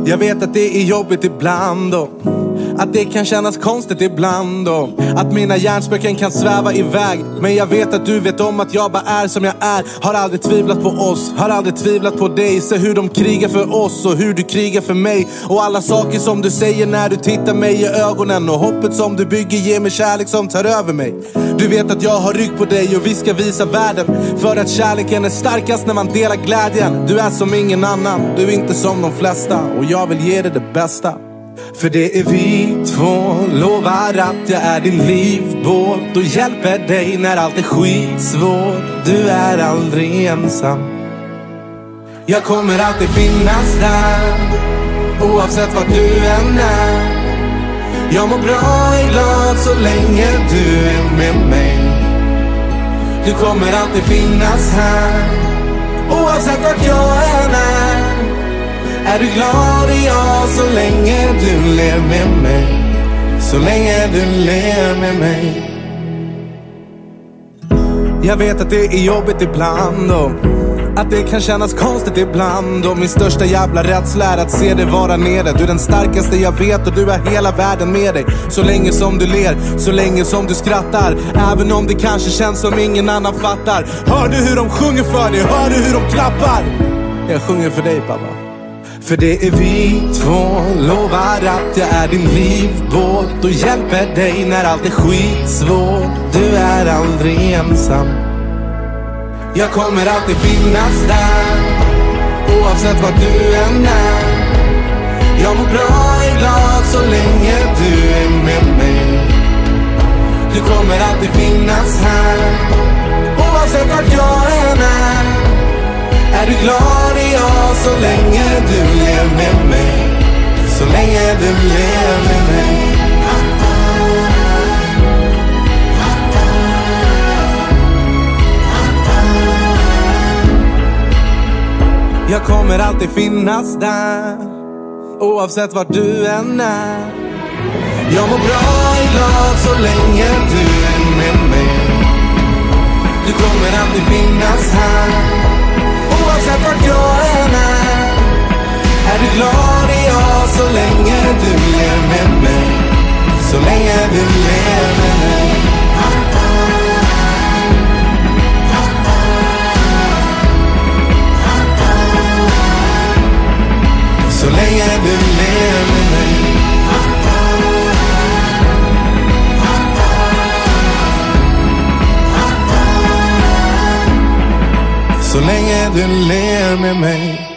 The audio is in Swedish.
Jag vet att det är jobbigt ibland och att det kan kännas konstigt ibland och att mina hjärnspöken kan sväva iväg. Men jag vet att du vet om att jag bara är som jag är. Har aldrig tvivlat på oss, har aldrig tvivlat på dig. Se hur de krigar för oss och hur du krigar för mig. Och alla saker som du säger när du tittar mig i ögonen. Och hoppet som du bygger ger mig kärlek som tar över mig. Du vet att jag har rygg på dig och vi ska visa världen. För att kärleken är starkast när man delar glädjen. Du är som ingen annan, du är inte som de flesta. Och jag vill ge dig det bästa. För det är vi två, lovar att jag är din livbåt och hjälper dig när allt är skitsvårt. Du är aldrig ensam. Jag kommer alltid finnas där, oavsett vad du än är. Jag mår bra och är glad så länge du är med mig. Du kommer alltid finnas här, oavsett vad jag än är. Är du glad är jag så länge du lever med mig. Så länge du lever med mig. Jag vet att det är jobbigt ibland och att det kan kännas konstigt ibland. Och min största jävla rädsla är att se dig vara nere. Du är den starkaste jag vet och du har hela världen med dig. Så länge som du ler, så länge som du skrattar. Även om det kanske känns som ingen annan fattar. Hör du hur de sjunger för dig? Hör du hur de klappar? Jag sjunger för dig pappa. För det är vi två, lovar att jag är din livbåt och hjälper dig när allt är skitsvårt. Du är aldrig ensam. Jag kommer alltid finnas där, oavsett vad du än är. Jag mår bra och är glad så länge du är med mig. Du kommer alltid finnas här, oavsett vad jag än är. Är du glad är jag så länge du lever med mig. Så länge du lever med mig. Jag kommer alltid finnas där, oavsett var du än är. Jag mår bra och är glad så länge du är med mig. Du kommer alltid finnas här, oavsett vart jag än är. Är du glad är jag så länge du lever med mig. Så länge du lever med mig. Så länge du lever med mig. Så länge du lever med mig.